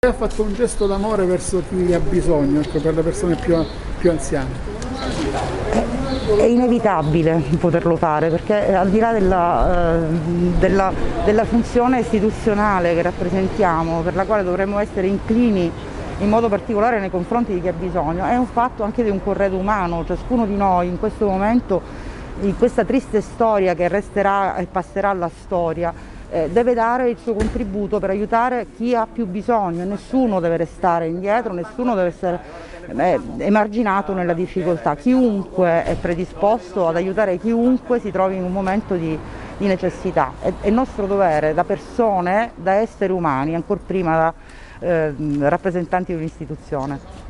Ha fatto un gesto d'amore verso chi ha bisogno, ecco, per le persone più anziane. È inevitabile poterlo fare perché al di là della funzione istituzionale che rappresentiamo, per la quale dovremmo essere inclini in modo particolare nei confronti di chi ha bisogno, è un fatto anche di un corredo umano. Ciascuno di noi in questo momento, in questa triste storia che resterà e passerà alla storia, deve dare il suo contributo per aiutare chi ha più bisogno. Nessuno deve restare indietro, nessuno deve essere emarginato nella difficoltà. Chiunque è predisposto ad aiutare chiunque si trovi in un momento di necessità. È nostro dovere da persone, da esseri umani, ancor prima da rappresentanti di un'istituzione.